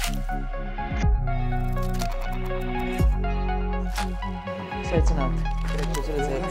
Sveicināti! Prieks jūs redzēt!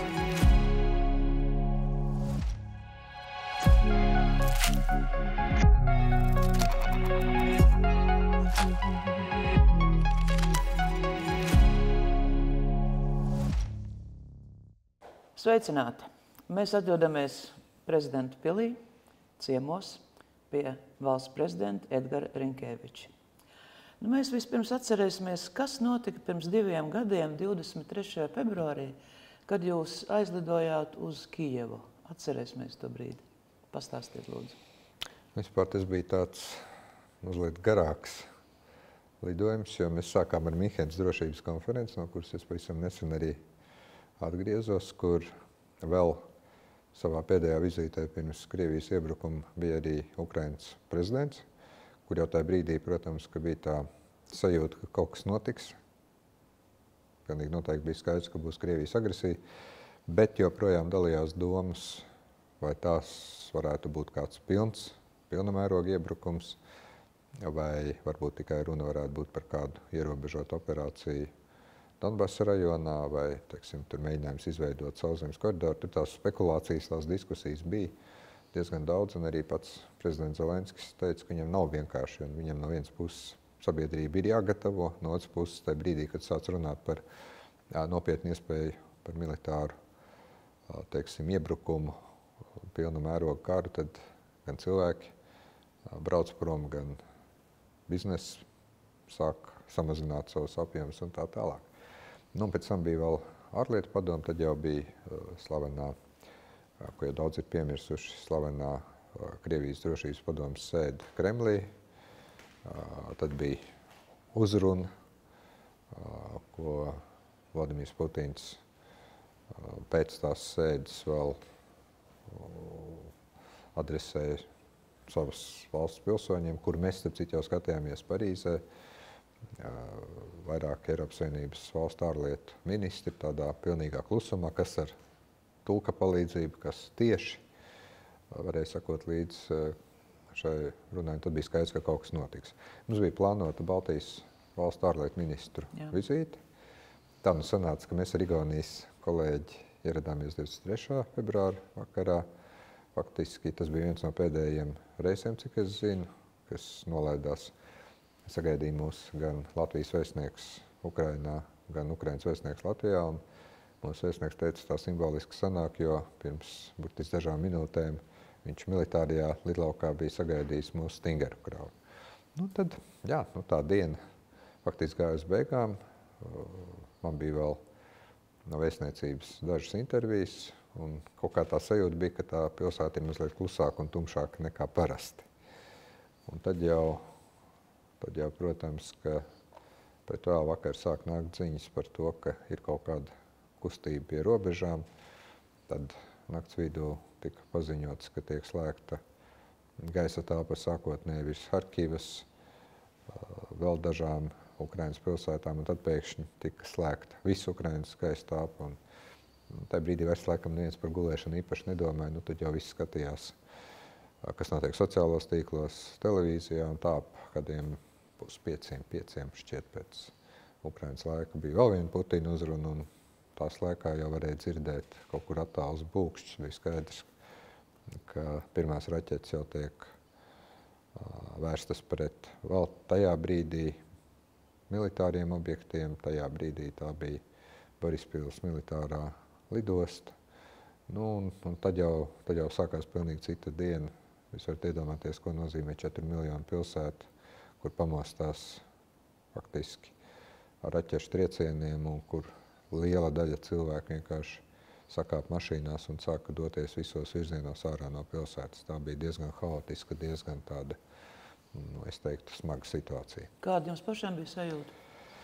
Sveicināti! Mēs atrodamies prezidenta pilī, ciemos, pie valsts prezidenta Edgara Rinkēviča. Mēs vispirms atcerēsimies, kas notika pirms 2 gadiem, 23. februārī, kad jūs aizlidojāt uz Kijevu. Atcerēsimies to brīdi. Pastāstiet, lūdzu. Vispār tas bija tāds mazliet garāks lidojums, jo mēs sākām ar Minhenes drošības konferenci, no kuras es pavisam nesen arī atgriezos, kur vēl savā pēdējā vizītē pirms Krievijas iebrukuma bija arī Ukrainas prezidents, kur jau tajā brīdī, protams, ka bija tā sajūta, ka kaut kas notiks. Pilnīgi noteikti bija skaidrs, ka būs Krievijas agresija, bet joprojām dalījās domas, vai tās varētu būt kāds pilna mēroga iebrukums, vai varbūt tikai runa varētu būt par kādu ierobežotu operāciju Donbasa rajonā, vai, teiksim, tur mēģinājums izveidot sauszemes koridoru. Tur tās spekulācijas, tās diskusijas bija diezgan daudz, un arī pats prezidents Zelenskis teica, ka viņam nav vienkārši, un viņam no vienas puses sabiedrība ir jāgatavo, no otras puses tajā brīdī, kad sāc runāt par nopietnu iespēju par militāru, teiksim, iebrukumu, pilnu mērogu karu, tad gan cilvēki brauc prom, gan bizness sāk samazināt savus apjomus un tā tālāk. Nu, pēc tam bija vēl ārlietu padome, tad jau bija slavenā, ko jau daudz ir piemirsuši, slavenā Krievijas drošības padomes sēde Kremlī. Tad bija uzruna, ko Vladimirs Putins pēc tās sēdes vēl adresēja savas valsts pilsoņiem, kur mēs, starp citu, jau skatījāmies Parīzē. Vairāk Eiropas Savienības valstu ārlietu ministri tādā pilnīgā klusumā, kas ar tulka palīdzību, kas tieši varēja sakot līdz šai runai, tad bija skaidrs, ka kaut kas notiks. Mums bija plānota Baltijas valstu ārlietu ministru vizīte. Tā nu sanāca, ka mēs ar Igaunijas kolēģi ieradāmies 23. februāra vakarā. Faktiski tas bija viens no pēdējiem reisiem, cik es zinu, kas nolaidās. Sagaidīja mūs gan Latvijas vēstnieks Ukrainā, gan Ukrainas vēstnieks Latvijā. Un mūsu vēstnieks teica, tā simboliski sanāk, jo pirms burtiski dažām minūtēm viņš militārajā lidlaukā bija sagaidījis mūsu Stingeru kravu. Nu tad, jā, tā diena faktiski gāja uz beigām. Man bija vēl no vēstniecības dažas intervijas, un kaut kā tā sajūta bija, ka tā pilsēta ir mazliet klusāka un tumšāka nekā parasti. Un tad jau, protams, ka pret vēl vakar sāk nākt ziņas par to, ka ir kaut kāda kustība pie robežām. Tad nakts vidū tika paziņots, ka tiek slēgta gaisa telpa sākotnēji virs Harkivas, vēl dažām Ukrainas pilsētām, un tad pēkšņi tika slēgta visu Ukrainas gaisa telpa. Tajā brīdī vairs laikam neviens par gulēšanu īpaši nedomāja, nu tad jau viss skatījās, kas notiek sociālos tīklos, televīzijā, un tā kādiem 5 šķiet pēc Ukrainas laika bija vēl viena Putina uzruna, un tās laikā jau varēja dzirdēt kaut kur attālus būkšķus. Bija skaidrs, ka pirmās raķetes jau tiek vērstas pret vēl tajā brīdī militāriem objektiem. Tajā brīdī tā bija Borispils militārā lidosta. Nu, un tad jau sākās pilnīgi cita diena. Jūs varat iedomāties, ko nozīmē 4 miljonu pilsētu, kur pamostās faktiski ar raķešu triecieniem, un kur liela daļa cilvēku vienkārši sakāp mašīnās un sāka doties visos virzienos ārā no pilsētas. Tā bija diezgan haotiska, diezgan tāda, es teiktu, smaga situācija. Kāda jums pašiem bija sajūta?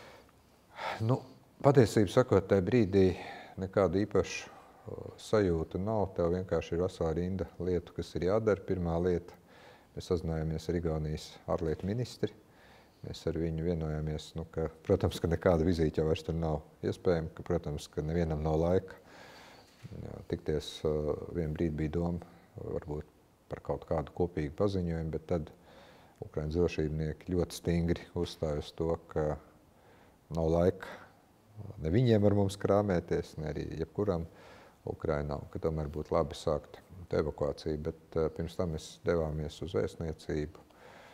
Nu, patiesību sakot, tajā brīdī nekāda īpaša sajūta nav. Tev vienkārši ir vesela rinda lietu, kas ir jādara. Pirmā lieta, mēs sazinājāmies ar Igaunijas ārlietu ministri. Mēs ar viņu vienojāmies, ka, protams, ka nekāda vizīte jau vairs tur nav iespējama, ka, protams, ka nevienam nav laika tikties. Vien brīdi bija doma varbūt par kaut kādu kopīgu paziņojumu, bet tad Ukrainas drošībnieki ļoti stingri uzstāja uz to, ka nav laika ne viņiem ar mums krāmēties, ne arī jebkuram Ukrainā, un ka tomēr būtu labi sākt evakuāciju. Bet pirms tam mēs devāmies uz vēstniecību.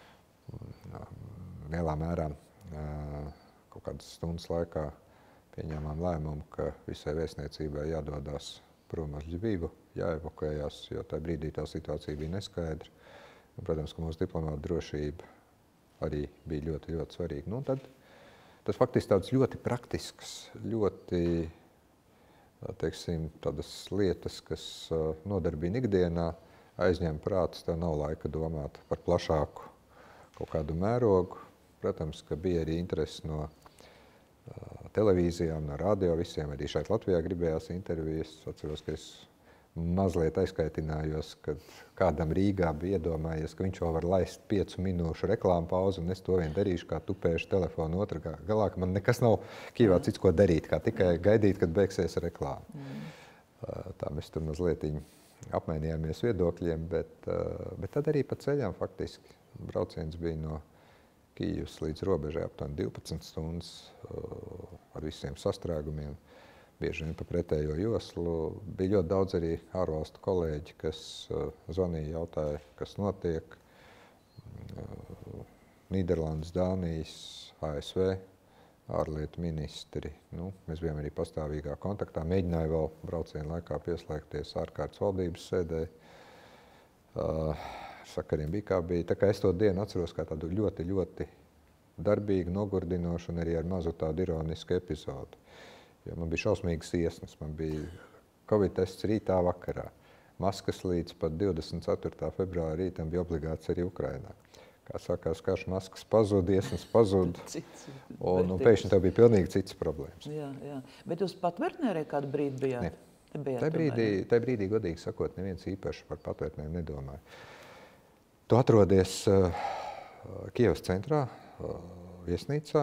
Lielā mērā kaut kādas stundas laikā pieņēmām lēmumu, ka visai vēstniecībai jādodās prom uz Ļvivu, jāevakuējās, jo tajā brīdī tā situācija bija neskaidra. Un, protams, ka mūsu diplomāta drošība arī bija ļoti, ļoti svarīga. Nu, tad tas faktiski tāds ļoti praktisks, ļoti, teiksim, tādas lietas, kas nodarbina ikdienā, aizņem prātus, tev nav laika domāt par plašāku kaut kādu mērogu. Protams, ka bija arī interesi no televīzijām, no radio visiem. Arī šeit Latvijā gribējās intervijas. Atceros, ka es mazliet aizkaitinājos, kad kādam Rīgā bija iedomājies, ka viņš vēl var laist 5 minūšu reklāmu pauzi, un es to vien darīšu, kā tupēšu telefonu otrā galā, ka man nekas nav Kīvā cits, ko darīt, kā tikai gaidīt, kad beigsies reklāma. Tā mēs tur mazliet apmainījāmies viedokļiem, bet tad arī pa ceļām faktiski brauciens bija no Kīvas līdz robežai aptuveni 12 stundas ar visiem sastrēgumiem, bieži vien pa pretējo joslu. Bija ļoti daudz arī ārvalstu kolēģi, kas zvanīja, jautāja, kas notiek. Nīderlandes, Dānijas, ASV ārlietu ministri. Nu, mēs bijām arī pastāvīgā kontaktā. Mēģināju vēl braucienu laikā pieslēgties ārkārtas valdības sēdē. Sakariem bija kā bija. Tā kā es to dienu atceros kā tādu ļoti, ļoti darbīgu, nogurdinošu un arī ar mazu tādu ironisku epizodu. Jo man bija šausmīgas iesnas. Man bija Covid tests rītā vakarā. Maskas līdz pat 24. februāra rītam bija obligāts arī Ukrainā. Kā sakās, karš maskas pazūd, iesnas pazūd, un pēkšņi tev bija pilnīgi cits problēmas. Jā. Bet jūs patvērtnē kādu brīdi bijāt? Ne. Tajā brīdī, godīgi sakot, neviens īpaši par patvērtnēm nedomāja. Tu atrodies Kievas centrā, viesnīcā.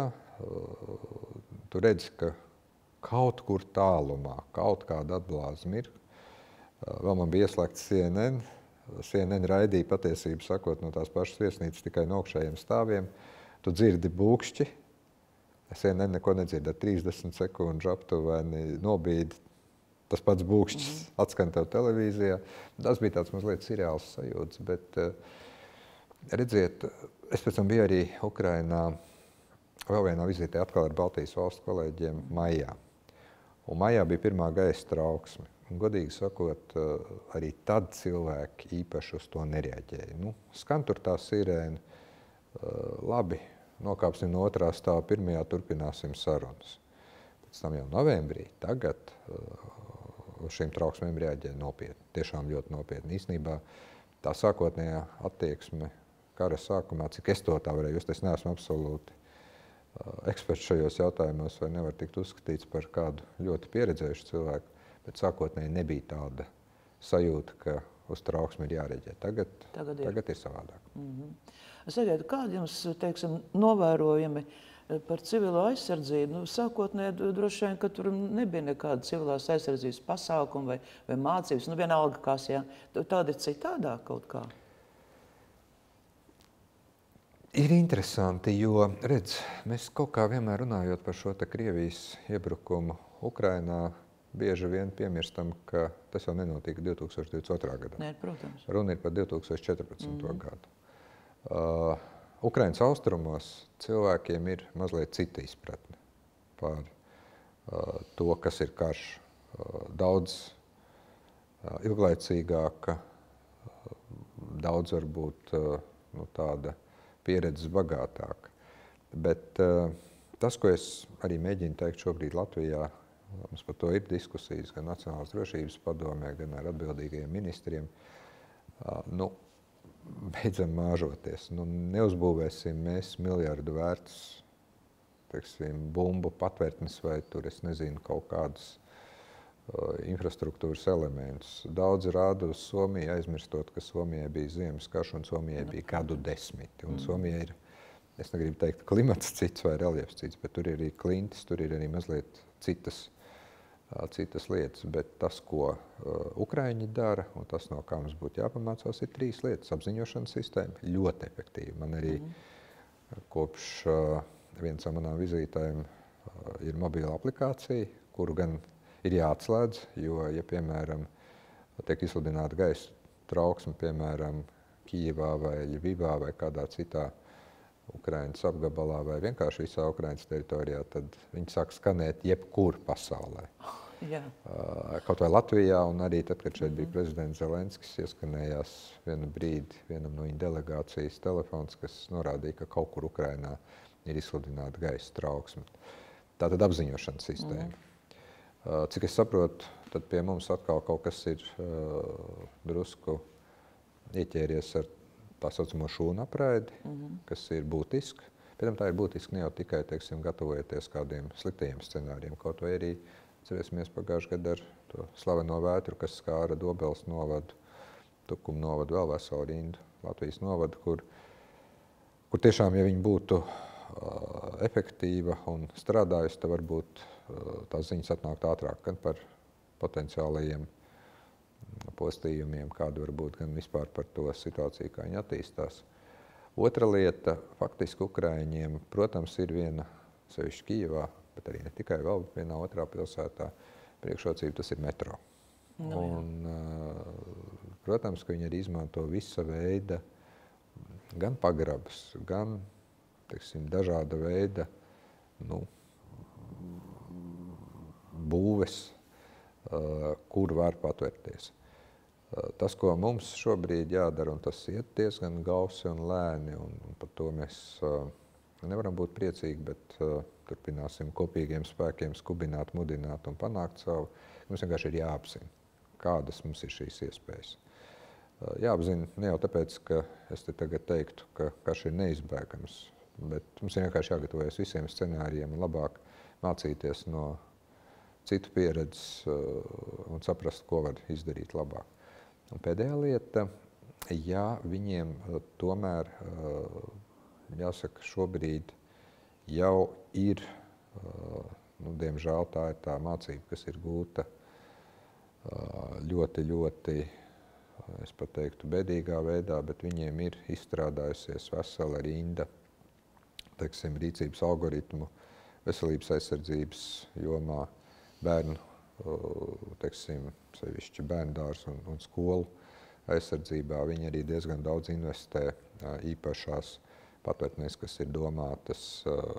Tu redzi, ka kaut kur tālumā, kaut kāda atblāzma ir. Vēl man bija ieslēgts CNN. CNN raidīja patiesību sakot no tās pašas viesnīcas tikai no augšējiem stāviem. Tu dzirdi būkšķi. CNN neko nedzird, ar 30 sekundžu aptuveni nobīdi. Tas pats būkšķis atskan tev televīzijā. Tas bija tāds mazliet seriāls sajūts, bet redziet, es pēc tam biju arī Ukrainā vēl vienā vizītē atkal ar Baltijas valstu kolēģiem maijā. Un maijā bija pirmā gaisa trauksme. Un, godīgi sakot, arī tad cilvēki īpaši uz to nereaģēja. Nu, skan tur tā sirēna, labi, nokāpsim no otrā stāva pirmajā, turpināsim sarunas. Pēc tam jau novembrī, tagad uz šīm trauksmēm reaģēja nopietni, tiešām ļoti nopietni. Īstenībā tā sākotnējā attieksme kara sākumā, cik es to tā varēju just, es neesmu absolūti eksperts šajos jautājumos, vai nevar tikt uzskatīts par kādu ļoti pieredzējušu cilvēku, bet sākotnēji nebija tāda sajūta, ka uz trauksmi ir jāreģē. Tagad ir savādāk. Sagaidu, kādi jums, teiksim, novērojumi par civilo aizsardzību? Nu, sākotnēji droši vien, ka tur nebija nekāda civilās aizsardzības pasākuma vai mācības, nu vienalga kas, jā. Tāda ir citādāk kaut kā? Ir interesanti, jo, redz, mēs kaut kā vienmēr runājot par šo te Krievijas iebrukumu Ukrainā, bieži vien piemirstam, ka tas jau nenotika 2022. gadā. Nē, protams. Runa ir par 2014. gadu. Ukrainas austrumos cilvēkiem ir mazliet cita izpratne par to, kas ir karš. Daudz ilglaicīgāka, daudz varbūt tāda pieredzes bagātāka. Bet tas, ko es arī mēģinu teikt šobrīd Latvijā, mums par to ir diskusijas gan Nacionālās drošības padomē, gan ar atbildīgajiem ministriem. Beidzam māžoties. Neuzbūvēsim mēs miljardu vērtus, teiksim, bumbu patvērtnes vai tur, es nezinu, kaut kādus infrastruktūras elementus. Daudz rāda uz Somiju, aizmirstot, ka Somijai bija ziemas karš un Somijai bija gadu desmiti. Un Somijai ir, es negribu teikt, klimats cits vai reljefs cits, bet tur ir arī klintis, tur ir arī mazliet citas citas lietas, bet tas, ko Ukraiņi dara, un tas, no kā mums būtu jāpamācās, ir 3 lietas. Apziņošanas sistēma ļoti efektīva. Man arī kopš viens no manām vizītēm ir mobila aplikācija, kuru gan ir jāatslēdz, jo, ja, piemēram, tiek izsludināta gaisa trauksme, piemēram, Kijevā vai Ļivivā vai kādā citā Ukrainas apgabalā vai vienkārši visā Ukrainas teritorijā, tad viņi sāk skanēt jebkur pasaulē. Jā. Kaut vai Latvijā, un arī tad, kad šeit bija prezidents Zelenskis, ieskanējās vienu brīdi vienam no viņa delegācijas telefons, kas norādīja, ka kaut kur Ukrainā ir izsludināta gaisa trauksme. Tātad apziņošanas sistēma. Cik es saprotu, tad pie mums atkal kaut kas ir drusku ieķēries ar tā saucamo šūnu apraidi, kas ir būtiski. Pēc tā ir būtiski ne jau tikai, teiksim, gatavojoties kādiem sliktajiem scenārijiem, kaut vai arī cerēsimies pagājušajā gadā ar to slaveno vētru, kas skāra Dobeles novadu, Tukuma novadu, vēl veselu rindu Latvijas novadu, kur tiešām, ja viņi būtu efektīva un strādājusi, tad varbūt tās ziņas atnākt ātrāk gan par potenciālajiem postījumiem, kāda var būt gan vispār par to situāciju, kā viņi attīstās. Otra lieta, faktiski Ukraiņiem, protams, ir viena, sevišķi Kijevā, bet arī ne tikai vēl vienā otrā pilsētā, priekšrocība, tas ir metro. Protams, ka viņi arī izmanto visa veida gan pagrabus, gan, teiksim, dažāda veida, būves, kur var patvērties. Tas, ko mums šobrīd jādara, un tas iet diezgan gausi un lēni, un par to mēs nevaram būt priecīgi, bet turpināsim kopīgiem spēkiem skubināt, mudināt un panākt savu. Mums vienkārši ir jāapzina, kādas mums ir šīs iespējas. Jāapzina ne jau tāpēc, ka es te tagad teiktu, ka karš ir neizbēgams, bet mums ir vienkārši jāgatavojas visiem scenārijiem un labāk mācīties no citu pieredzes un saprast, ko var izdarīt labāk. Un pēdējā lieta, ja viņiem tomēr, jāsaka, šobrīd jau ir, diemžēl tā ir tā mācība, kas ir gūta ļoti, ļoti, es pat teiktu, bēdīgā veidā, bet viņiem ir izstrādājusies vesela rinda, teiksim, rīcības algoritmu veselības aizsardzības jomā, bērnu, teiksim, sevišķi bērndārs un skolu aizsardzībā. Viņi arī diezgan daudz investē īpašās patvērtnēs, kas ir domātas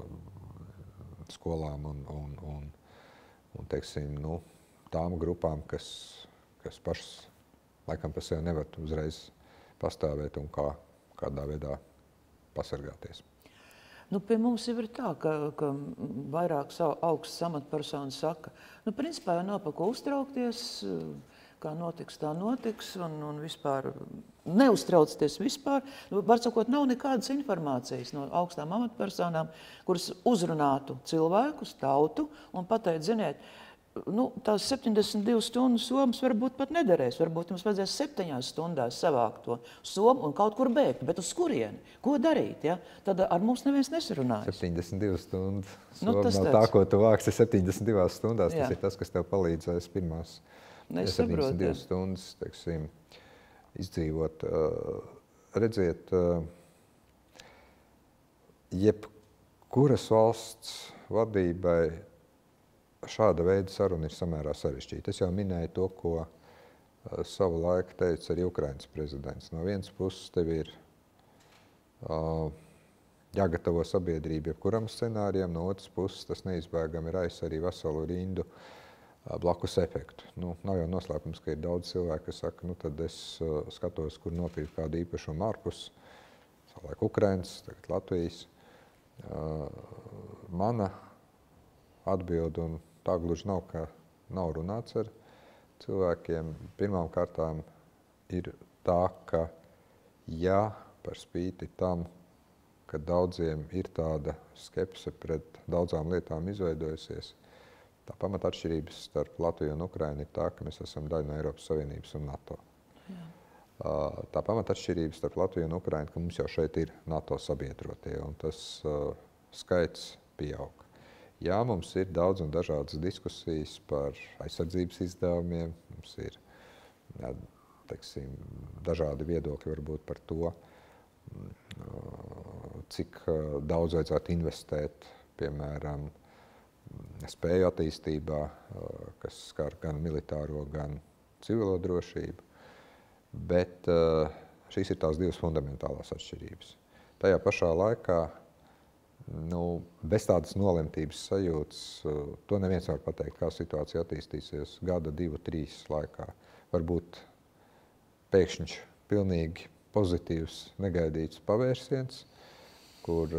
skolām un teiksim, tām grupām, kas pašas laikam par sevi nevar uzreiz pastāvēt un kādā veidā pasargāties. Pie mums jau ir tā, ka vairākas augstas amatpersonas saka, principā jau nav par ko uztraukties, kā notiks, tā notiks, un vispār neuztraucties vispār. Var sakot, nav nekādas informācijas no augstām amatpersonām, kuras uzrunātu cilvēkus, tautu un pateikt, ziniet, tās 72 stundu somas varbūt pat nederēs. Varbūt jums vajadzēs 7 stundās savākt to somu un kaut kur bēgt. Bet uz kurieni? Ko darīt? Ja? Tad ar mums neviens nesarunājas. 72 stundu soma nav tā, ko tu vāksi 72 stundās. Tas ir tas, kas tev palīdzēs pirmās 72 stundas, teiksim, izdzīvot. Redziet, jebkuras valsts vadībai šāda veida saruna ir samērā sarežģīta. Es jau minēju to, ko savu laiku teica arī Ukrainas prezidents. No vienas puses tev ir jāgatavo sabiedrība jebkuram scenārijam, no otras puses tas neizbēgami raisa arī veselu rindu blakus efektu. Nav jau noslēpums, ka ir daudz cilvēku, kas saka, tad es skatos, kur nopirkt kādu īpašumu ārpus, savulaik Ukrainas, tagad Latvijas. Mana atbildi, un tā gluži nav, ka nav runāts ar cilvēkiem. Pirmām kārtām ir tā, ka ja par spīti tam, ka daudziem ir tāda skepse pret daudzām lietām izveidojusies, tā pamata atšķirības starp Latviju un Ukrainu ir tā, ka mēs esam daļa no Eiropas Savienības un NATO. Jā. Tā pamata atšķirības starp Latviju un Ukrainu, ka mums jau šeit ir NATO sabiedrotie, un tas skaits pieaug. Jā, mums ir daudz un dažādas diskusijas par aizsardzības izdevumiem. Mums ir teiksim, dažādi viedokļi varbūt par to, cik daudz vajadzētu investēt, piemēram, spēju attīstībā, kas skar gan militāro, gan civilo drošību. Bet šīs ir tās divas fundamentālās atšķirības. Tajā pašā laikā bez tādas nolemtības sajūtas, to neviens var pateikt, kā situācija attīstīsies gada, 2, 3 laikā. Varbūt pēkšņi pilnīgi pozitīvs, negaidīts pavērsiens, kur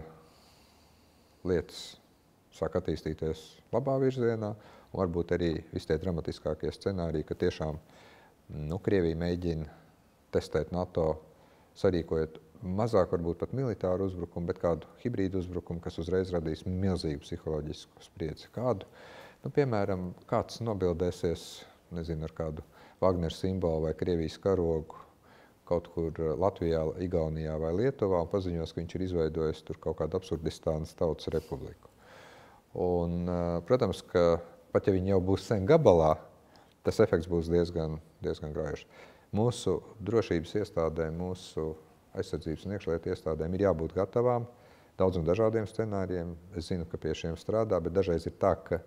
lietas sāk attīstīties labā virzienā, un varbūt arī visi tie dramatiskākie scenāriji, ka tiešām Krievija mēģina testēt NATO, sarīkojot mazāk varbūt pat militāru uzbrukumu, bet kādu hibrīdu uzbrukumu, kas uzreiz radīs milzīgu psiholoģisku spriedzi. Kādu, piemēram, kāds nobildēsies, nezinu, ar kādu Wagner simbolu vai Krievijas karogu kaut kur Latvijā, Igaunijā vai Lietuvā un paziņos, ka viņš ir izveidojis tur kaut kādu Absurdistānas tautas republiku. Un, protams, ka pat ja viņi jau būs sen gabalā, tas efekts būs diezgan graujošs. Mūsu drošības iestādēm, mūsu aizsardzības un iekšlietu iestādēm ir jābūt gatavām daudz un dažādiem scenārijiem. Es zinu, ka pie šiem strādā, bet dažreiz ir tā, ka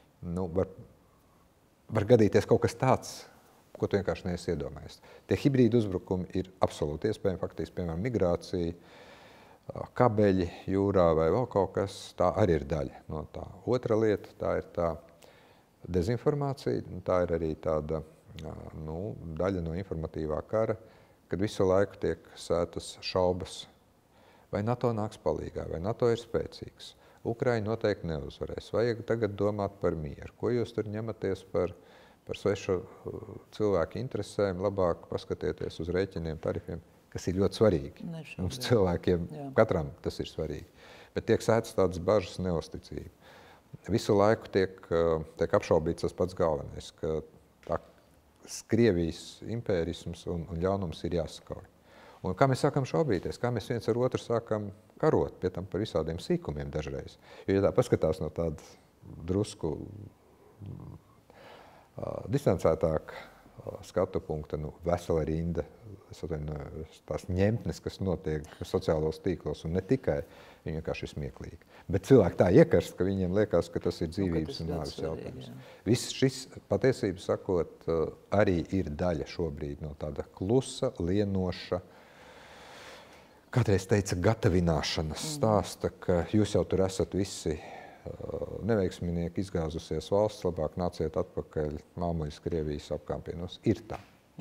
var gadīties kaut kas tāds, ko tu vienkārši neesi iedomājies. Tie hibrīdi uzbrukumi ir absolūti iespējami, faktiski, piemēram, migrācija, kabeļi jūrā vai vēl kaut kas, tā arī ir daļa no tā. Otra lieta, tā ir tā dezinformācija, tā ir arī tāda daļa no informatīvā kara, kad visu laiku tiek sētas šaubas, vai NATO nāks palīgā, vai NATO ir spēcīgs. Ukraiņa noteikti neuzvarēs. Vajag tagad domāt par mieru. Ko jūs tur ņematies par svešu cilvēku interesēm, labāk paskatieties uz rēķiniem, tarifiem, kas ir ļoti svarīgi. Mums cilvēkiem, katram tas ir svarīgi. Bet tiek sētas tādas bažas, neusticība. Visu laiku tiek apšaubīts tas pats galvenais, ka Krievijas impērisms un ļaunums ir jāsakauj. Un kā mēs sākam šaubīties, kā mēs viens ar otru sākam karot, pie tam par visādiem sīkumiem dažreiz. Jo, ja tā paskatās no tāda drusku distancētāk skatu punkta, vesela rinda, tās ņemtnes, kas notiek sociālos tīklos, un ne tikai, viņi vienkārši ir smieklīgi. Bet cilvēki tā iekarst, ka viņiem liekas, ka tas ir dzīvības un nāves jautājums. Viss šis, patiesību sakot, arī ir daļa šobrīd no tāda klusa, lienoša, kādreiz teica gatavināšanas stāsta, ka jūs jau tur esat visi neveiksminieki, izgāzusies valsts, labāk nāciet atpakaļ māmuļas Krievijas apkāpienos. Ir tā.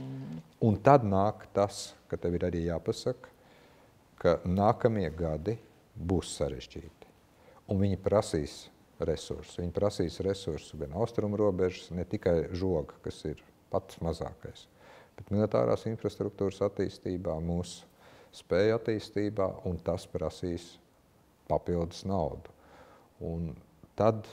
Un tad nāk tas, ka tev ir arī jāpasaka, ka nākamie gadi būs sarežģīti. Un viņi prasīs resursu. Viņi prasīs resursu gan austrumu robežas, ne tikai žoga, kas ir pats mazākais, bet militārās infrastruktūras attīstībā, mūsu spēju attīstībā, un tas prasīs papildus naudu. Un tad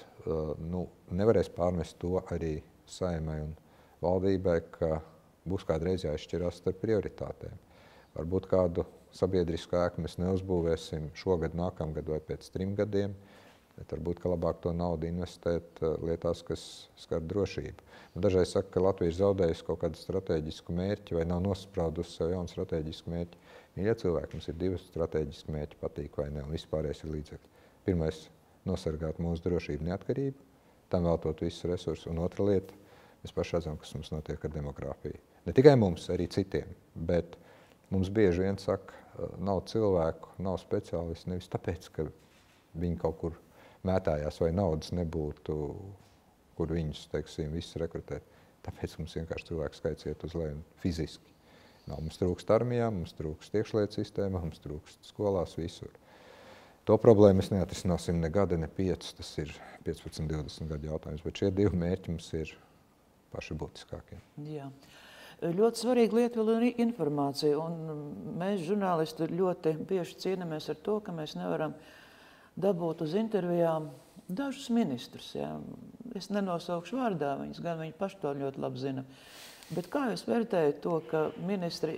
nevarēs pārmest to arī Saeimai un valdībai, ka būs kādreiz jāizšķirās starp prioritātēm. Varbūt kādu sabiedrisku ēku mēs neuzbūvēsim šogad, nākamgad vai pēc 3 gadiem, bet varbūt, ka labāk to naudu investēt lietās, kas skar drošību. Dažreiz saka, ka Latvija ir zaudējusi kaut kādu strateģisku mērķi vai nav nospraudusi sev jaunu strateģisku mērķi. Ja cilvēki mums ir 2 strateģiski mērķi, patīk vai ne, un vispārējais ir līdzekļi. Pirmais, nosargāt mūsu drošību neatkarību, tam veltot visus resursus. Un otra lieta, mēs paši redzam, kas mums notiek ar demogrāfiju. Ne tikai mums, arī citiem, bet mums bieži vien saka, nav cilvēku, nav speciālisti, nevis tāpēc, ka viņi kaut kur mētājās vai naudas nebūtu, kur viņus, teiksim, visus rekrutēt. Tāpēc mums vienkārši cilvēku skaits iet uz leju fiziski. Mums trūkst armijā, mums trūkst iekšlietu sistēmā, mums trūkst skolās visur. To problēmu mēs neatrisināsim ne gada, ne 5, tas ir 15, 20 gadu jautājums, bet šie 2 mērķi mums ir paši būtiskākie. Jā. Ļoti svarīga lieta vēl ir informācija, un mēs žurnālisti ļoti bieži cīnāmies ar to, ka mēs nevaram dabūt uz intervijām dažus ministrus. Jā. Es nenosaukšu vārdā viņus, gan viņi paši to ļoti labi zina. Bet kā jūs vērtējat to, ka ministri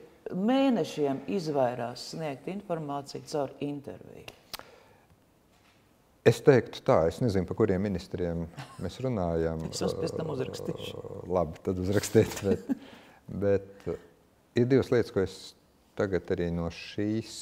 mēnešiem izvairās sniegt informāciju caur interviju? Es teiktu tā, es nezinu, par kuriem ministriem mēs runājam. Es pēc tam uzrakstīšu. Labi, tad uzrakstiet. Bet ir divas lietas, ko es tagad arī no šīs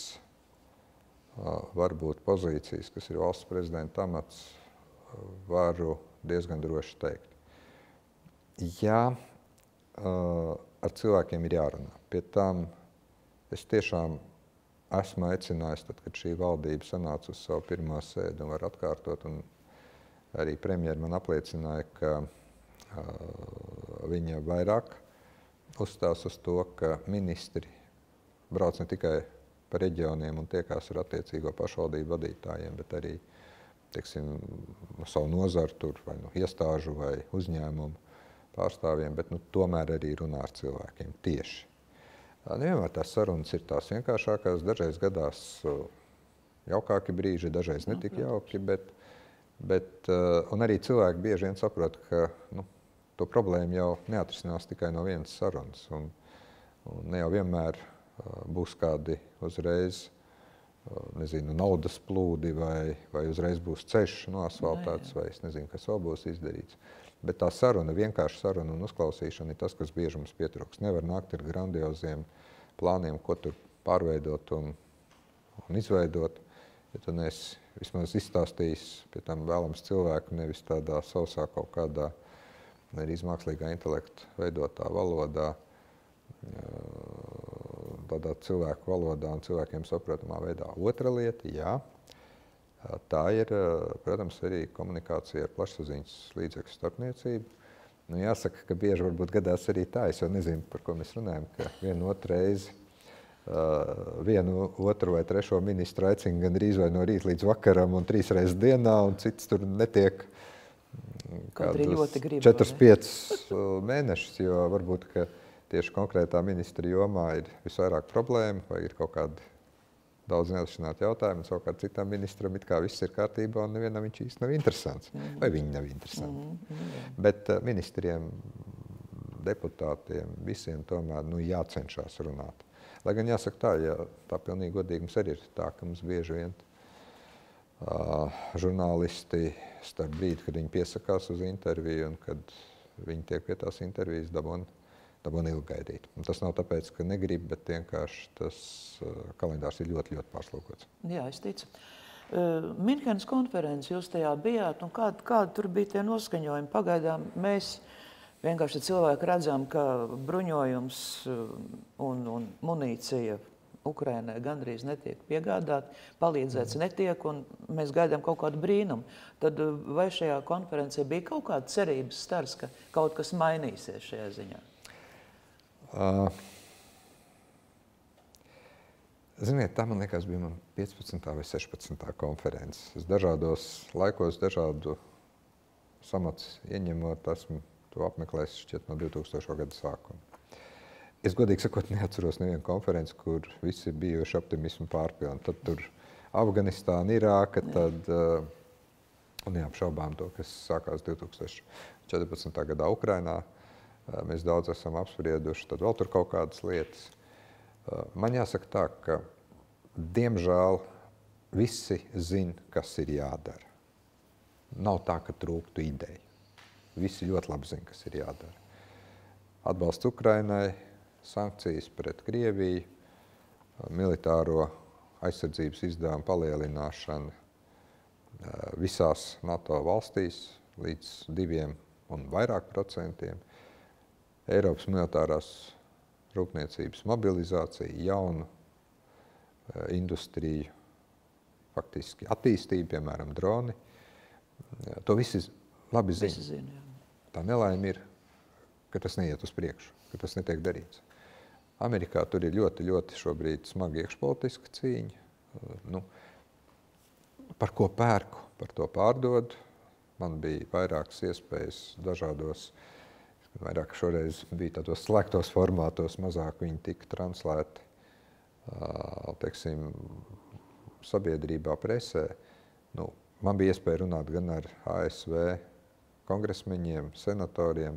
varbūt pozīcijas, kas ir valsts prezidenta amats, varu diezgan droši teikt. Jā, ar cilvēkiem ir jārunā. Pie tam es tiešām esmu aicinājis, tad, kad šī valdība sanāca uz savu pirmo sēdi un var atkārtot, un arī premjeri man apliecināja, ka viņa vairāk uzstās uz to, ka ministri brauc ne tikai pa reģioniem un tiekās ar attiecīgo pašvaldību vadītājiem, bet arī, teiksim, savu nozaru tur, vai iestāžu vai uzņēmumu pārstāvjiem, bet tomēr arī runā ar cilvēkiem tieši. Nevienmēr tās sarunas ir tās vienkāršākās, dažreiz gadās jaukāki brīži, dažreiz netik jauki, un arī cilvēki bieži vien saprot, ka to problēmu jau neatrisinās tikai no vienas sarunas, un ne jau vienmēr būs kādi uzreiz, nezinu, naudas plūdi vai uzreiz būs ceļš noasfaltēts, vai es nezinu, kas vēl būs izdarīts. Bet tā saruna, vienkārši saruna un uzklausīšana ir tas, kas bieži mums pietrūks. Nevar nākt ar grandioziem plāniem, ko tur pārveidot un izveidot. Ja tu neesi vismaz izstāstījis pie tam vēlams cilvēku, nevis tādā sausā kaut kādā arī mākslīgā intelekta veidotā valodā, tādā cilvēku valodā un cilvēkiem saprotamā veidā. Otra lieta, jā. Tā ir, protams, arī komunikācija ar plašsaziņas līdzekļu starpniecību. Jāsaka, ka bieži varbūt gadās arī tā, es jau nezinu, par ko mēs runājam, ka vienu otru vai trešo ministru aicina gandrīz vai no rīta līdz vakaram un 3 reizes dienā, un cits tur netiek kādus 4-5 mēnešus, jo varbūt, ka tieši konkrētā ministra jomā ir visvairāk problēma vai ir kaut kādi daudz neatrisināti jautājumi, un savukārt citam ministram it kā viss ir kārtībā, un nevienam viņš īsti nav interesants. Vai viņi nav interesanti. Bet ministriem, deputātiem, visiem tomēr jācenšas runāt. Lai gan jāsaka tā, ja tā pilnīgi godīgi mums arī ir tā, ka mums bieži vien žurnālisti starp brīdi, kad viņi piesakās uz interviju un kad viņi tiek pie tās intervijas dabūna ilgi gaidīt. Un tas nav tāpēc, ka negrib, bet vienkārši tas kalendārs ir ļoti, ļoti pārslūkots. Jā, es ticu. Minhenes konferences jūs tajā bijāt, un kādi tur bija tie noskaņojumi? Pagaidām mēs vienkārši cilvēki redzam, ka bruņojums un munīcija Ukrainai gandrīz netiek piegādāt, palīdzēts netiek, un mēs gaidām kaut kādu brīnumu. Tad vai šajā konferencē bija kaut kāda cerības stars, ka kaut kas mainīsies šajā ziņā? Ziniet, tā man liekas bija 15. vai 16. konferences. Es dažādos laikos, dažādu samats ieņemot, esmu to apmeklējis šķiet no 2000. gada sākuma. Es godīgi sakot neatceros nevienu konferenci, kur visi ir bijuši optimismu pārpilni. Tad tur Afganistāna, Irāka, tad neapšaubām to, kas sākās 2014. gadā Ukrainā. Mēs daudz esam apsprieduši, tad vēl tur kaut kādas lietas. Man jāsaka tā, ka diemžēl visi zin, kas ir jādara. Nav tā, ka trūktu ideju. Visi ļoti labi zin, kas ir jādara. Atbalsts Ukrainai, sankcijas pret Krieviju, militāro aizsardzības izdevumu palielināšana visās NATO valstīs līdz 2 un vairāk procentiem. Eiropas militārās rūpniecības mobilizācija, jaunu industriju, faktiski attīstību, piemēram, droni. To visi labi zina. Tā nelaime ir, ka tas neiet uz priekšu, ka tas netiek darīts. Amerikā tur ir ļoti, ļoti šobrīd smagi iekšpolitiska cīņa. Par ko pērku, par to pārdodu. Man bija vairākas iespējas dažādos, vairāk šoreiz bija tādos slēgtos formātos, mazāk viņi tika translēti, teiksim, sabiedrībā, presē. Man bija iespēja runāt gan ar ASV kongresmeņiem, senatoriem.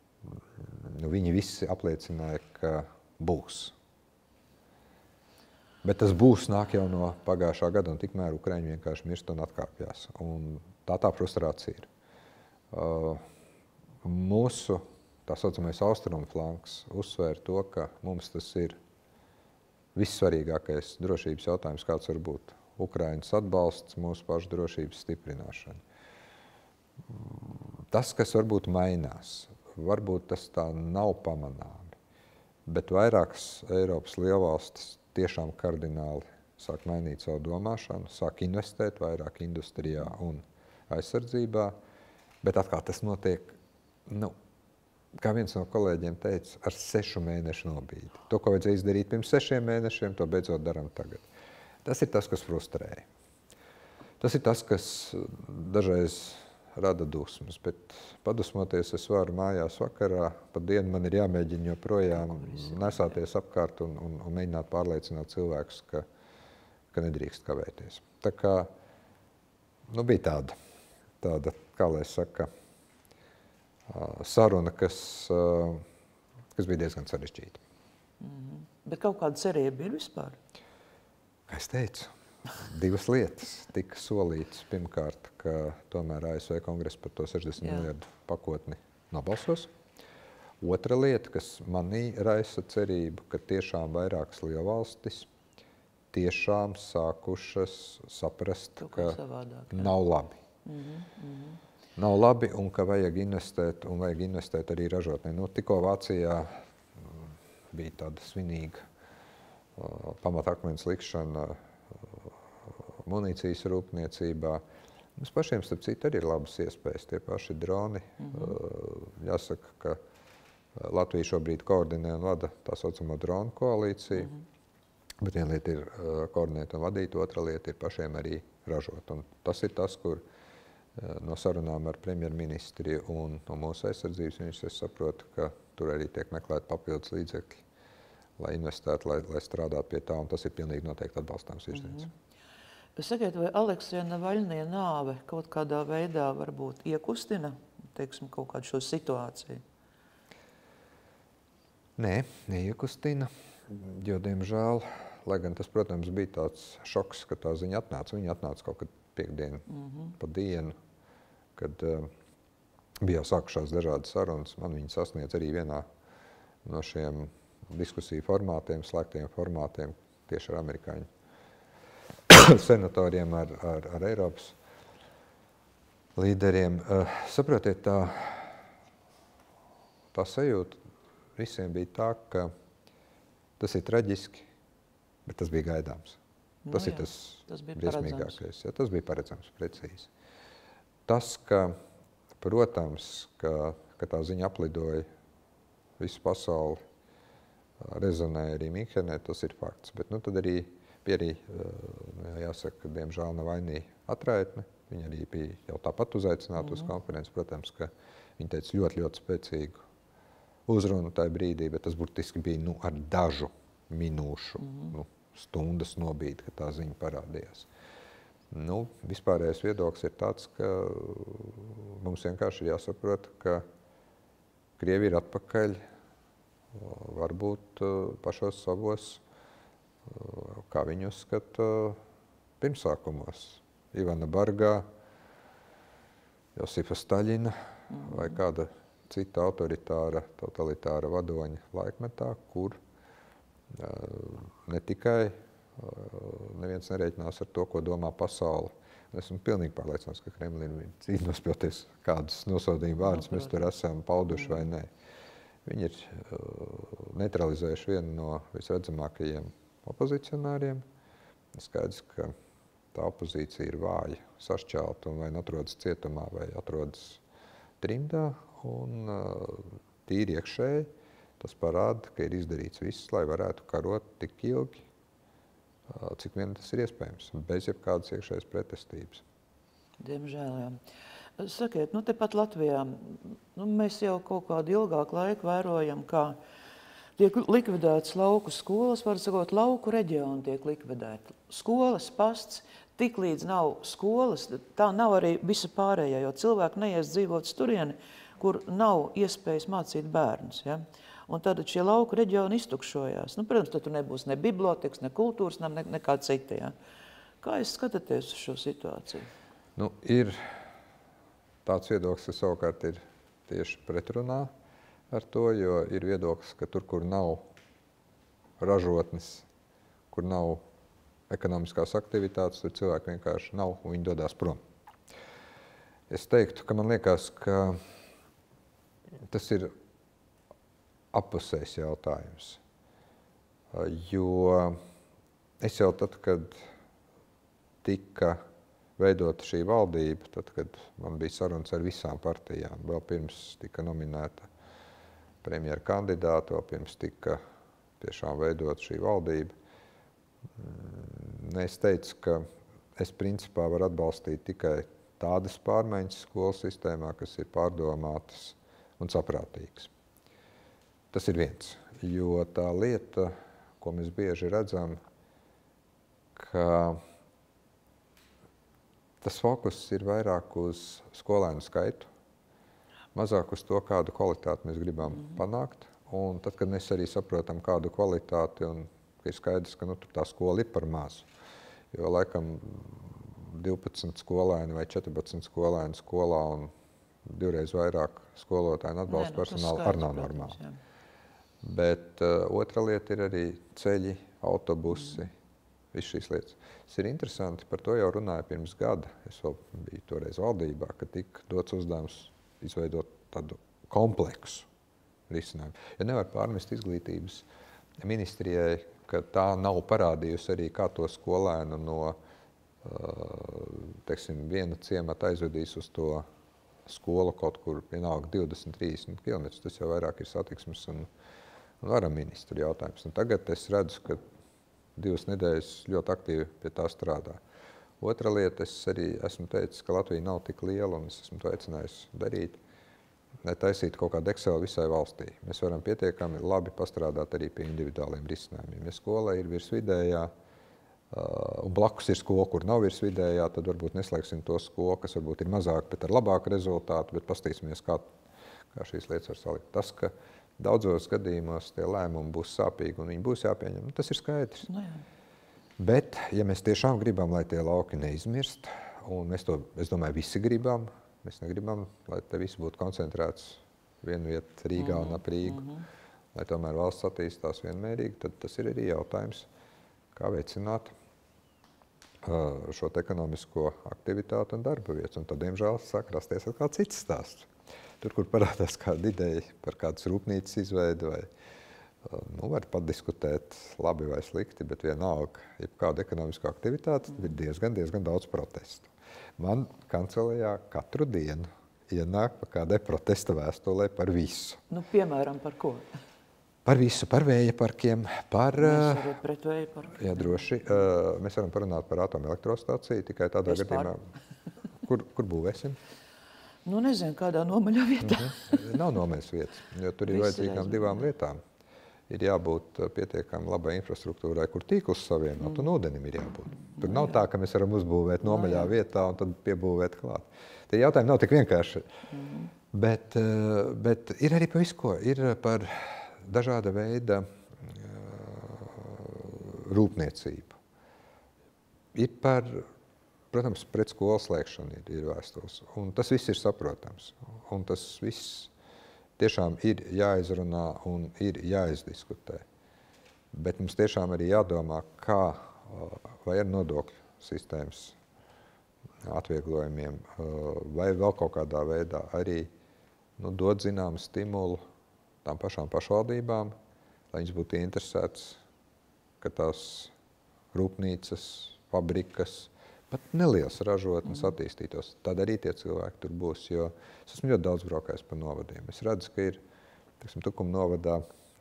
Viņi visi apliecināja, ka būs. Bet tas būs nāk jau no pagājušā gada, un tikmēr Ukraiņi vienkārši mirst un atkāpjās. Un tā frustrācija ir. Mūsu, tā saucamais austrumu flanks, uzsvēr to, ka mums tas ir vissvarīgākais drošības jautājums, kāds var būt. Ukrainas atbalsts, mūsu pašu drošības stiprināšana. Tas, kas varbūt mainās, varbūt tas tā nav pamanāmi, bet vairākas Eiropas lielvalstis tiešām kardināli sāk mainīt savu domāšanu, sāk investēt vairāk industrijā un aizsardzībā, bet atkal tas notiek, kā viens no kolēģiem teica, ar 6 mēnešu nobīdi. To, ko vajadzēja izdarīt pirms 6 mēnešiem, to beidzot daram tagad. Tas ir tas, kas frustrēja. Tas ir tas, kas dažreiz rada dusmas, bet padusmoties es varu mājās vakarā, pa dienu man ir jāmēģina joprojām nesāties apkārt un mēģināt pārliecināt cilvēkus, ka nedrīkst kavēties. Tā kā, bija tāda, kā lai saka, saruna, kas bija diezgan sarežģīta. Bet kaut kāda cerība ir vispār? Kā es teicu, 2 lietas tika solītas. Pirmkārt, ka tomēr ASV kongress par to 60 miljardu pakotni nobalsos. Otra lieta, kas manī raisa cerību, ka tiešām vairākas lielvalstis tiešām sākušas saprast, ka nav labi. Nav labi un ka vajag investēt arī ražotnē. Tikko Vācijā bija tāda svinīga pamatakmens likšana munīcijas rūpniecībā. Mums pašiem, starp citu, arī ir labas iespējas. Tie paši droni. Jāsaka, ka Latvija šobrīd koordinē un vada tā saucamo dronu koalīciju. Bet viena lieta ir koordinēt un vadīt, otra lieta ir pašiem arī ražot. Un tas ir tas, kur no sarunām ar premjerministri un no mūsu aizsardzības ministrs saprot, ka tur arī tiek meklēt papildus līdzekļi, lai investētu, lai strādātu pie tā. Un tas ir pilnīgi noteikti atbalstāms virziens. Sakiet, vai Aleksija Navaļņija nāve kaut kādā veidā varbūt iekustina, teiksim, kaut kādu šo situāciju? Nē, neiekustina, jo, diemžēl, lai gan tas, protams, bija tāds šoks, ka tā ziņa atnāca. Viņa atnāca kaut kad piekdienu pa dienu, kad bija jau sākušās dažādas sarunas. Man viņa sasniedz arī vienā no šiem diskusiju formātiem, slēgtiem formātiem, tieši ar amerikāņu senatoriem, ar Eiropas līderiem. Saprotiet, tā sajūta visiem bija tā, ka tas ir traģiski, bet tas bija gaidāms. Tas ir tas briesmīgākais. Ja, tas bija paredzams, precīzi. Tas, ka, protams, ka tā ziņa aplidoja visu pasauli, rezonēja arī Minhenē, tas ir fakts. Bet tad arī bija jāsaka, ka diemžēl Navaļņija atraitne. Viņa arī bija jau tāpat uzaicināta uz konferenci. Protams, ka viņa teica ļoti, ļoti spēcīgu uzrunu tajā brīdī, bet tas burtiski bija ar dažu minūšu, stundas nobīdi, kad tā ziņa parādījās. Vispārējais viedoklis ir tāds, ka mums vienkārši ir jāsaprot, ka Krievi ir atpakaļ varbūt pašos savos, kā viņi uzskata, pirmsākumos. Ivana Bargā, Josifa Staļina vai kāda cita autoritāra, totalitāra vadoņa laikmetā, kur ne tikai neviens nerēķinās ar to, ko domā pasauli. Esmu pilnīgi pārliecināts, ka Kremlim ir cīņa nospļauties kādus nosodījumu vārdus mēs tur esam pauduši vai nē. Viņi ir neutralizējuši vienu no visredzamākajiem opozicionāriem. Skaidrs, ka tā opozīcija ir vāja, sašķelta un vai atrodas cietumā vai atrodas trimdā. Un tīri iekšēji tas parāda, ka ir izdarīts viss, lai varētu karot tik ilgi, cik vien tas ir iespējams, bez jebkādas iekšējas pretestības. Diemžēl, jā. Sakiet, tepat Latvijā, mēs jau kaut kādu ilgāku laiku vērojam, kā tiek likvidētas lauku skolas, var sakot, lauku reģioni tiek likvidēti. Skolas, pasts, tiklīdz nav skolas, tā nav arī visa pārējā, jo cilvēki neies dzīvot turieni, kur nav iespējas mācīt bērnus. Ja? un tad šie lauku reģioni iztukšojās. Nu, protams, tad tur nebūs ne bibliotekas, ne kultūras, nekā cita. Ja. Kā jūs skatāties uz šo situāciju? Nu, ir tāds viedoklis, kas savukārt ir tieši pretrunā ar to, jo ir viedoklis, ka tur, kur nav ražotnes, kur nav ekonomiskās aktivitātes, tur cilvēki vienkārši nav un viņi dodās prom. Es teiktu, ka man liekas, ka tas ir appusējs jautājums, jo es jau tad, kad tika veidota šī valdība, tad, kad man bija sarunas ar visām partijām, vēl pirms tika nominēta premjera kandidāta, vēl pirms tika tiešām veidota šī valdība, es teicu, ka es principā varu atbalstīt tikai tādas pārmaiņas skolas sistēmā, kas ir pārdomātas un saprātīgas. Tas ir viens, jo tā lieta, ko mēs bieži redzam, ka tas fokus ir vairāk uz skolēnu skaitu, mazāk uz to, kādu kvalitāti mēs gribam panākt. Un tad, kad mēs arī saprotam, kādu kvalitāti, un ir skaidrs, ka tur tā skola ir par mazu. Jo laikam 12 skolēni vai 14 skolēni skolā un 2 reizes vairāk skolotāju un atbalsta personāla arī nav normāli. Bet otra lieta ir arī ceļi, autobusi, viss šīs lietas. Tas ir interesanti, par to jau runāju pirms gada. Es vēl biju toreiz valdībā, ka tika dots uzdevums izveidot tādu kompleksu risinājumu. Ja nevar pārmest izglītības ministrijai, ka tā nav parādījusi arī, kā to skolēnu no viena ciemata aizvedīs uz to skolu kaut kur vienalga 20-30 km. Tas jau vairāk ir satiksmes un vara ministru jautājums. Un tagad es redzu, ka 2 nedēļas ļoti aktīvi pie tā strādā. Otra lieta, es arī esmu teicis, ka Latvija nav tik liela, un es esmu to aicinājis darīt, lai taisītu kaut kādu Excel visai valstī. Mēs varam pietiekami labi pastrādāt arī pie individuāliem risinājumiem. Ja skola ir virsvidējā, un blakus ir skola, kur nav virsvidējā, tad varbūt neslēgsim to skolu, kas varbūt ir mazāk, bet ar labāku rezultātu, bet pastīsimies, kā šīs lietas var salikt. Tas, ka daudzos gadījumos tie lēmumi būs sāpīgi un viņi būs jāpieņem, tas ir skaidrs. Nu, jā. Bet, ja mēs tiešām gribam, lai tie lauki neizmirst, un mēs to, es domāju, visi gribam, mēs negribam, lai te viss būtu koncentrēts vienu vietu Rīgā un ap Rīgu, lai tomēr valsts attīstās vienmērīgi, tad tas ir arī jautājums, kā veicināt šo ekonomisko aktivitāti un darba vietas. Un tad, diemžēl, sāk rasties atkal cits stāsts. Tur, kur parādās kāda ideja par kādas rūpnīcas izveidu, vai var padiskutēt labi vai slikti, bet vienalga, ja kāda ekonomiska aktivitāte, tad ir diezgan daudz protestu. Man kancelējā katru dienu ienāk pa kādai protesta vēstulē par visu. Nu, piemēram, par ko? Par visu, par vēja parkiem, par... Mēs arī pret vēja parkiem. Jā, droši. Mēs varam parunāt par atomelektrostaciju, tikai tādā gadījumā, kur būvēsim? Nu, nezinu, kādā nomaļā vietā. Nav nomaļas vietas, jo tur ir vajadzīgām 2 lietām. Ir jābūt pietiekami labai infrastruktūrai, kur tīklus savienot, un ūdenim ir jābūt. Tur nav tā, ka mēs varam uzbūvēt nomaļā vietā un tad piebūvēt klāt. Tie jautājumi nav tik vienkārši. Bet ir arī par visu ko. Ir par dažāda veida rūpniecību. Ir par, protams, pret skolas slēgšanu ir vēstules. Un tas viss ir saprotams. Un tas viss tiešām ir jāizrunā un ir jāizdiskutē. Bet mums tiešām arī jādomā, kā vai ar nodokļu sistēmas atvieglojumiem, vai vēl kaut kādā veidā arī dot zināmu stimulu tām pašām pašvaldībām, lai viņas būtu interesētas, ka tās rūpnīcas, fabrikas, pat nelielas ražotnes attīstītos. Tad arī tie cilvēki tur būs, jo es esmu ļoti daudz braukājis pa novadiem. Es redzu, ka ir, Tukuma novadā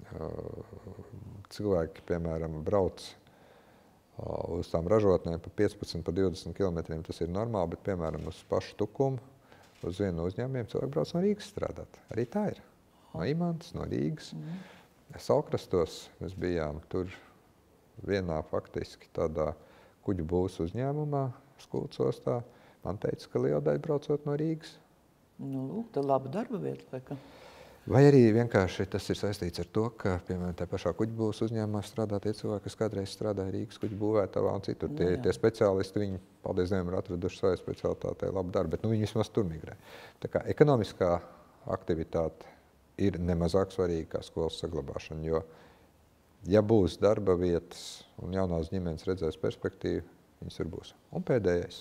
cilvēki, piemēram, brauc uz tām ražotnēm pa 15, pa 20 kilometriem, tas ir normāli, bet, piemēram, uz pašu Tukumu, uz vienu uzņēmumiem cilvēki brauc no Rīgas strādāt. Arī tā ir. No Imantas, no Rīgas. Salkrastos mēs bijām tur vienā faktiski tādā kuģu būvs uzņēmumā, Skulcostā. Man teica, ka liela daļa braucot no Rīgas. Nu, lūk, tā laba darba vieta, vai kā? Vai arī vienkārši tas ir saistīts ar to, ka, piemēram, tā pašā kuģbūvas uzņēmumā strādā tie cilvēki, kas kādreiz strādāja Rīgas kuģu būvētavā un citur. Tie speciālisti, viņi, paldies Dievam, ir atraduši savai specialitātei labu darbu, bet viņi vismaz tur migrē. Tā kā ekonomiskā aktivitāte ir nemazāk svarīga kā skolas saglabāšana, jo, ja būs darba vietas un jaunās ģimenes redzēs perspektīvu, viņas tur būs. Un pēdējais.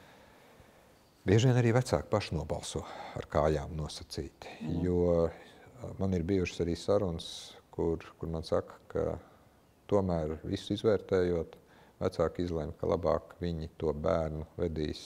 Bieži vien arī vecāki paši nobalso ar kājām nosacīti, jo man ir bijušas arī sarunas, kur man saka, ka tomēr visu izvērtējot, vecāki izlēma, ka labāk viņi to bērnu vedīs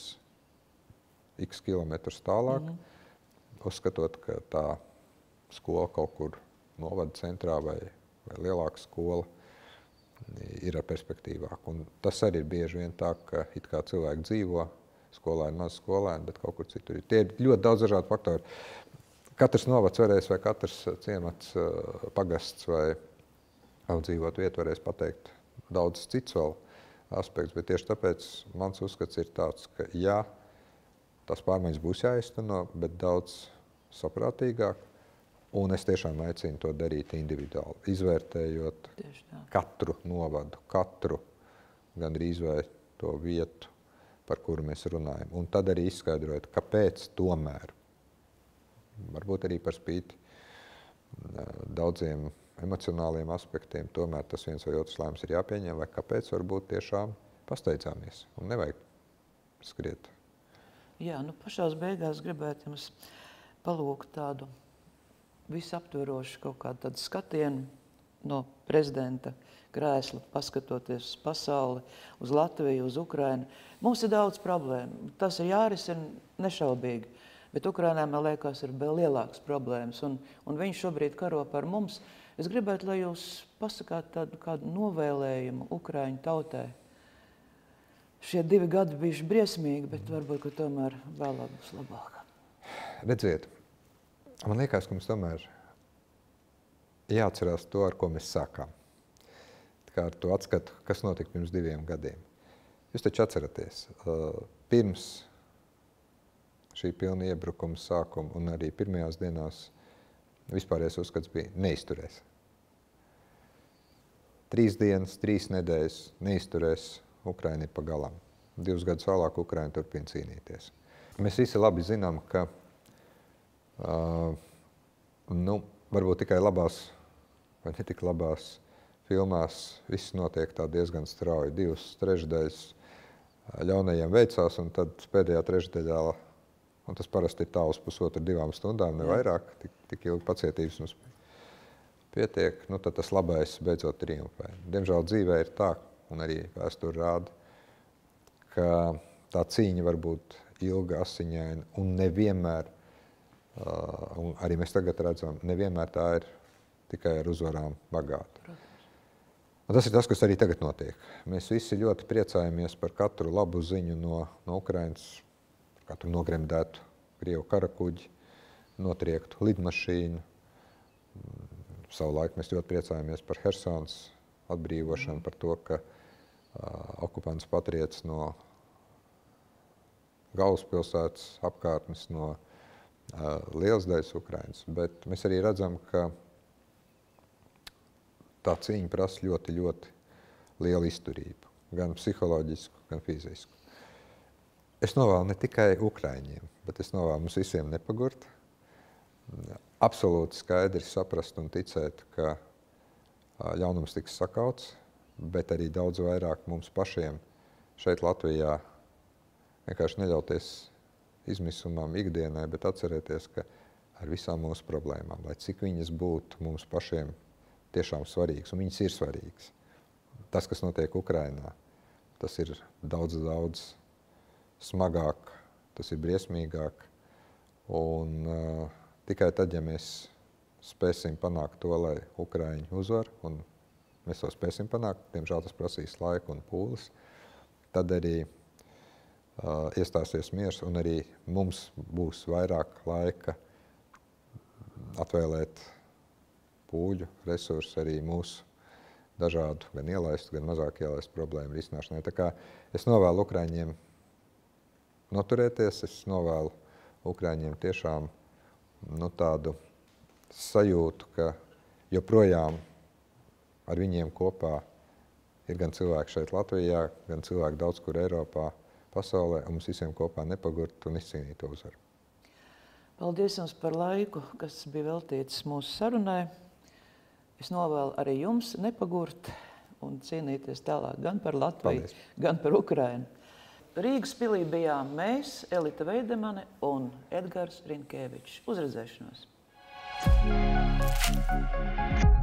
x kilometrus tālāk, uzskatot, ka tā skola kaut kur novada centrā vai lielāka skola ir ar perspektīvāk. Un tas arī ir bieži vien tā, ka it kā cilvēki dzīvo, skolēni, maz skolēni, bet kaut kur citur ir. Tie ir ļoti daudz dažādu faktoru. Katrs novads varēs vai katrs ciemats, pagasts vai apdzīvot vietu varēs pateikt daudz cits vēl aspekts, bet tieši tāpēc mans uzskats ir tāds, ka jā, tās pārmaiņas būs jāizteno, bet daudz saprātīgāk, un es tiešām aicinu to darīt individuāli, izvērtējot katru novadu, katru gandrīz vai to vietu, par kuru mēs runājam. Un tad arī izskaidrojot, kāpēc tomēr, varbūt arī par spīti daudziem emocionāliem aspektiem, tomēr tas viens vai otrs lēmums ir jāpieņem, vai kāpēc varbūt tiešām pasteidzāmies un nevajag skriet. Jā, pašās beigās gribētu jums palūgt tādu visaptverošu kaut kādu tādu skatienu no prezidenta krēsla, paskatoties uz pasauli, uz Latviju, uz Ukrainu. Mums ir daudz problēmu. Tas ir jārisina nešaubīgi. Bet Ukrainā, man liekas, ir vēl lielākas problēmas, un viņi šobrīd karo par mums. Es gribētu, lai jūs pasakāt tādu kādu novēlējumu Ukraiņu tautai. Šie 2 gadi bijuši briesmīgi, bet varbūt, ka tomēr vēlāk būs labāk. Redziet, man liekas, ka mums tomēr jāatcerās to, ar ko mēs sākām. Kā ar to atskatu, kas notika pirms 2 gadiem. Jūs taču atceraties, pirms šī pilna iebrukuma sākuma un arī pirmajās dienās vispārējais uzskats bija neizturēs. 3 dienas, 3 nedēļas neizturēs, Ukraina ir pa galam. 2 gadus vēlāk Ukraina turpina cīnīties. Mēs visi labi zinām, ka varbūt tikai labās vai ne tik labās filmās viss notiek tā diezgan strauji. 2/3 ļaunajiem veicās, un tad pēdējā trešdaļā, un tas parasti ir tā uz 1,5–2 stundām, ne vairāk, tik ilgi pacietības mums pietiek, tad tas labais beidzot triumfē. Diemžēl dzīvē ir tā, un arī vēsture rāda, ka tā cīņa var būt ilga, asiņaina, un nevienmēr, un arī mēs tagad redzam, nevienmēr tā ir tikai ar uzvarām bagāta. Un tas ir tas, kas arī tagad notiek. Mēs visi ļoti priecājamies par katru labu ziņu no Ukrainas, katru nogremdētu Krievu karakuģi, notriektu lidmašīnu. Savulaik mēs ļoti priecājamies par Hersonas atbrīvošanu, par to, ka okupants patriec no galvaspilsētas apkārtnes, no lielas daļas Ukrainas. Bet mēs arī redzam, ka tā cīņa prasa ļoti, ļoti lielu izturību, gan psiholoģisku, gan fizisku. Es novēlu ne tikai Ukraiņiem, bet es novēlu mums visiem nepagurt, absolūti skaidri saprast un ticēt, ka ļaunums tiks sakauts, bet arī daudz vairāk mums pašiem šeit Latvijā vienkārši neļauties izmisumam ikdienai, bet atcerēties, ka ar visām mūsu problēmām, lai cik viņas būtu mums pašiem tiešām svarīgas, un viņas ir svarīgas. Tas, kas notiek Ukrainā, tas ir daudz, daudz smagāk, tas ir briesmīgāk, un tikai tad, ja mēs spēsim panākt to, lai Ukraiņi uzvar, un mēs to spēsim panākt, diemžēl tas prasīs laiku un pūles, tad arī iestāsies miers, un arī mums būs vairāk laika atvēlēt pūļu, resursu arī mūsu dažādu, gan ielaistu, gan mazāk ielaistu problēmu risināšanai. Tā kā es novēlu Ukraiņiem noturēties, es novēlu Ukraiņiem tiešām tādu sajūtu, ka joprojām ar viņiem kopā ir gan cilvēki šeit Latvijā, gan cilvēki daudz kur Eiropā, pasaulē, un mums visiem kopā nepagurt un izcīnīt to uzvaru. Paldies jums par laiku, kas bija veltīts mūsu sarunai. Es novēlu arī jums nepagurt un cīnīties tālāk gan par Latviju, Paldies. gan par Ukrainu. Rīgas pilī bijām mēs, Elita Veidemane un Edgars Rinkēvičs. Uz redzēšanos!